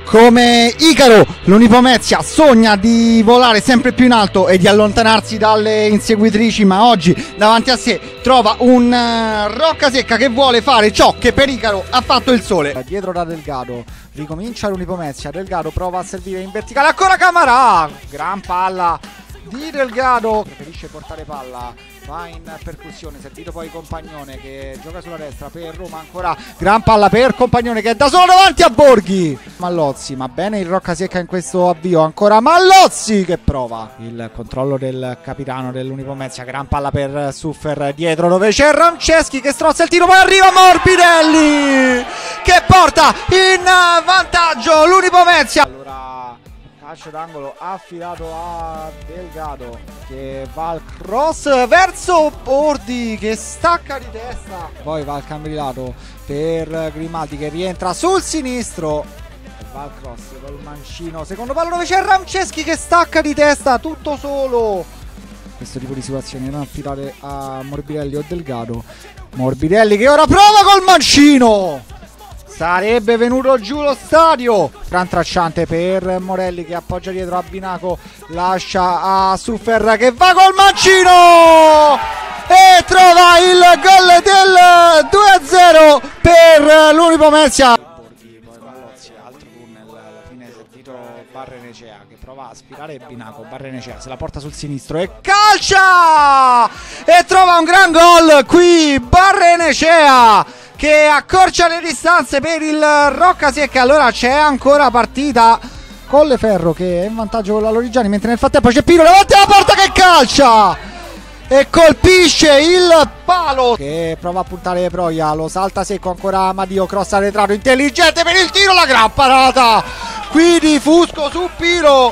Come Icaro, l'Unipomezia sogna di volare sempre più in alto e di allontanarsi dalle inseguitrici, ma oggi davanti a sé trova un Roccasecca che vuole fare ciò che per Icaro ha fatto il Sole. Dietro da Delgado, ricomincia l'Unipomezia, Delgado prova a servire in verticale, ancora Camarà, gran palla di Delgado, preferisce portare palla, va in percussione, servito poi Compagnone che gioca sulla destra per Roma, ancora gran palla per Compagnone che è da solo davanti a Borghi. Mallozzi, ma bene il Roccasecca in questo avvio, ancora Mallozzi che prova il controllo del capitano dell'Unipomezia, gran palla per Suffer dietro dove c'è Ramceschi che strozza il tiro, poi arriva Morbidelli che porta in vantaggio l'Unipomezia. Allora calcio d'angolo affidato a Delgado che va al cross verso Bordi che stacca di testa, poi va al cambio di lato per Grimaldi che rientra sul sinistro e va al cross col mancino, secondo palo dove c'è Ramceschi che stacca di testa tutto solo. Questo tipo di situazioni non affidate a Morbidelli o Delgado. Morbidelli che ora prova col mancino, sarebbe venuto giù lo stadio. Gran tracciante per Morelli che appoggia dietro a Binaco, lascia a Suffer che va col mancino e trova il gol del 2-0 per l'Unipomezia. Borghi, poi Mallozzi, altro tunnel, alla fine servito Barrenecea che prova a aspirare Binaco, Barrenecea se la porta sul sinistro e calcia e trova un gran gol qui Barrenecea che accorcia le distanze per il Roccasecca. Allora c'è ancora partita, Colleferro che è in vantaggio con la Lorigiani, mentre nel frattempo c'è Piro davanti alla porta che calcia e colpisce il palo che prova a puntare Proia, lo salta secco, ancora Amadio, cross arretrato intelligente per il tiro, la gran parata qui di Fusco su Piro,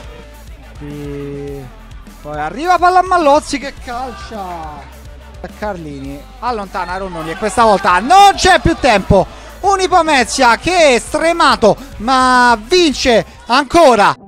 poi arriva palla a Mallozzi che calcia, Carlini allontana Rondoni e questa volta non c'è più tempo. Unipomezia che è stremato ma vince ancora.